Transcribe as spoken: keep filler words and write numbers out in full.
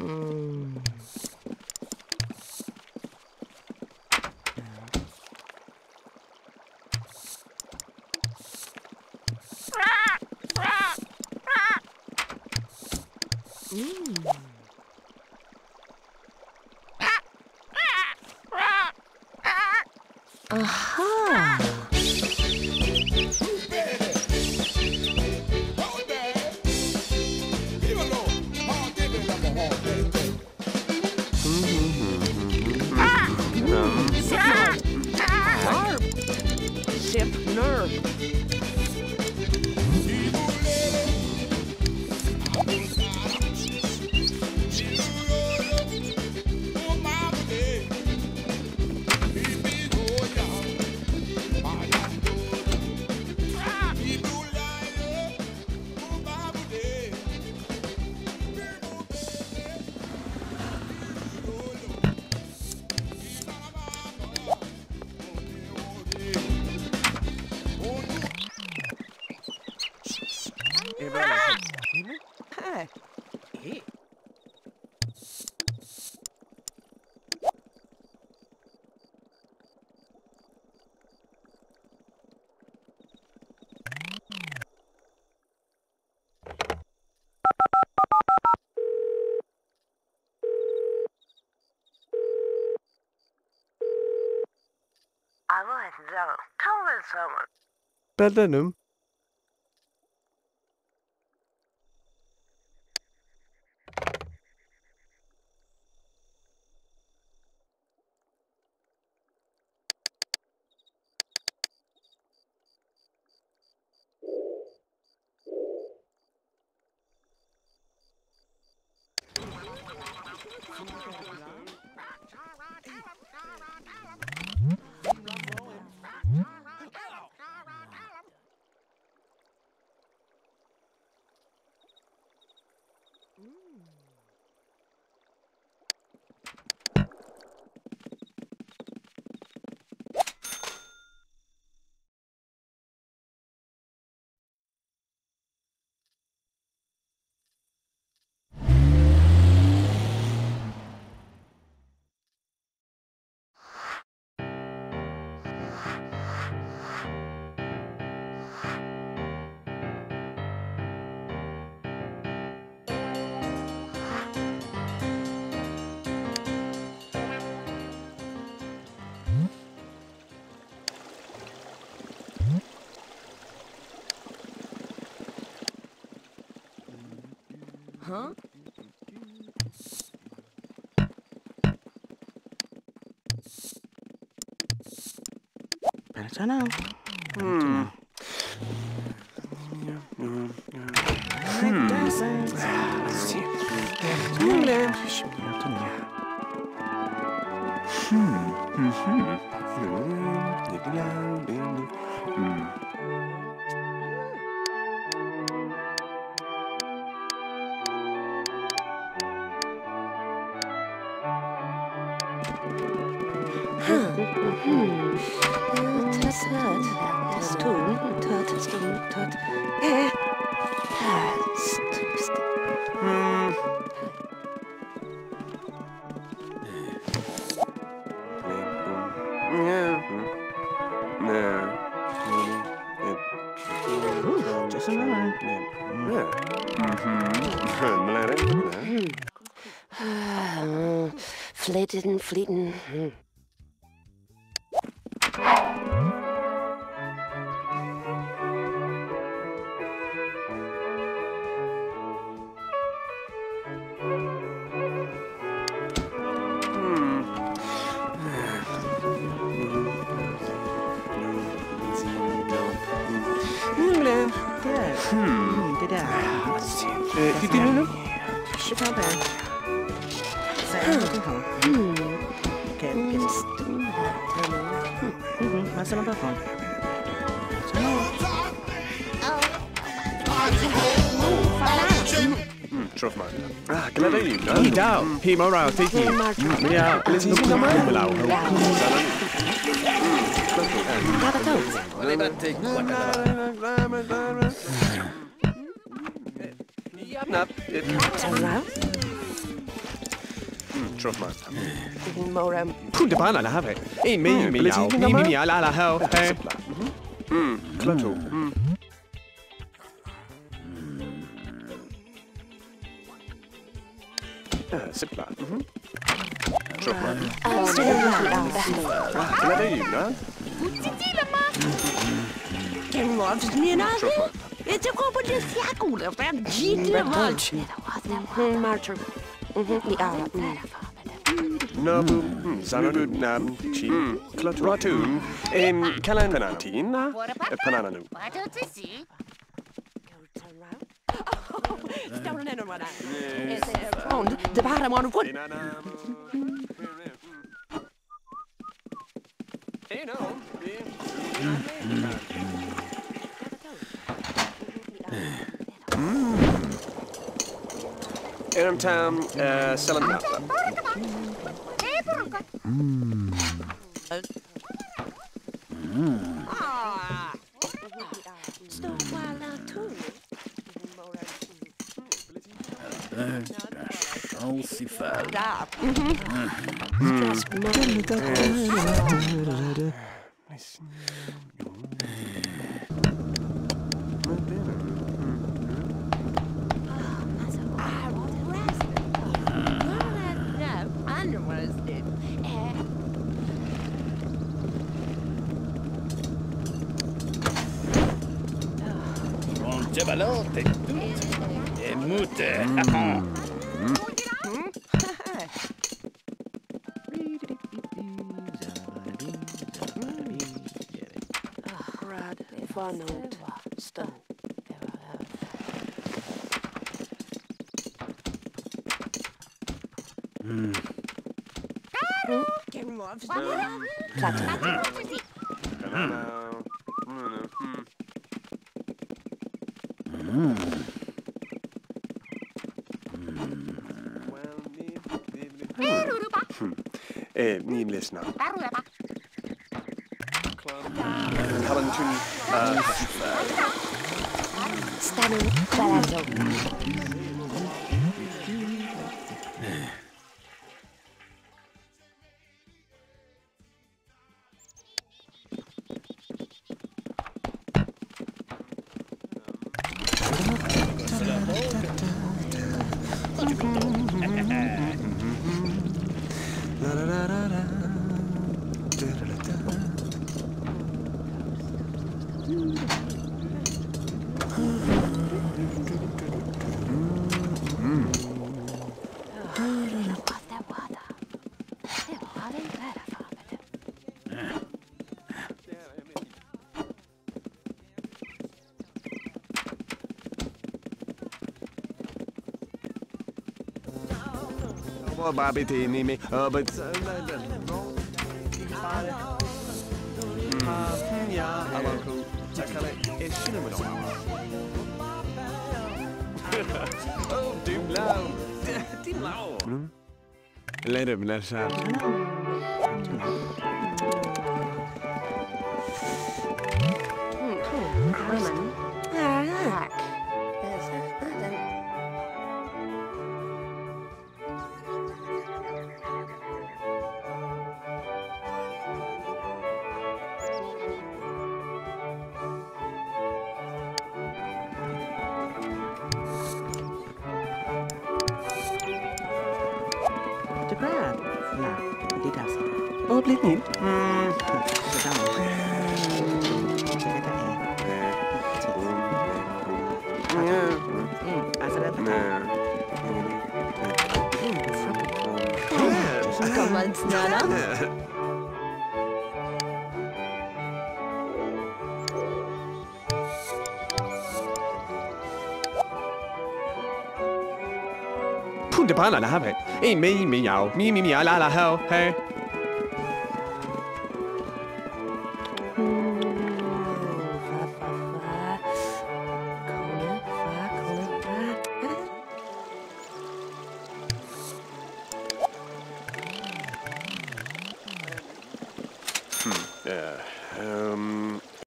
Mm. Aha! Ship nerve. Hey. Hey. Allah canım. Kalın zaman. Bedenim. Huh? Better know. Hmm. Just another. Flitting, fleeting. Hmm. Det där. Titta nu. Super bad. Okej, okej. Massa någon bakgrund. شوف معنا اه كنا لاقيين اي داو هي مرة تيجي يا لازم نكون ملاو Trofman. Morem. Punta bana la have. Ei me me yao. Mi mi mi ala la hell. Hey. Hmm. Clato. Hmm. Ah, Sipla. Mhm. Trofman. Ah, can I do you, no? Ken loves me and I. Trofman. It's a couple of sackle of that Gita March. March. Nabu. Hmm. Sanadu. Nam. Chi. Clato. Ratun. Em. Kalan Penantina. Panananu. Down and around. On the bottom on wood. Hey, no. Eram Town, uh, Selam Napa. Ah. Stop while I too. Falsifal. Un giavalote tutto. E mute. Rad, Vanot, Stone. Ken loves me. Eh, Nim listener. Kalantun, uh, Stanu Palazzo. Well, Bobby T. me. Uh, but. Yeah, I love who. It's cinnamon. Oh, dim low. Dim low. Let him, let's have. Cepat. Nah, tidak. Oh, beli nih. Hmm. Sedang. Hmm. Asal apa? Come on, Nana. Punta bana la have. Ei me me yao. Mi mi mi ala la hell. Hey.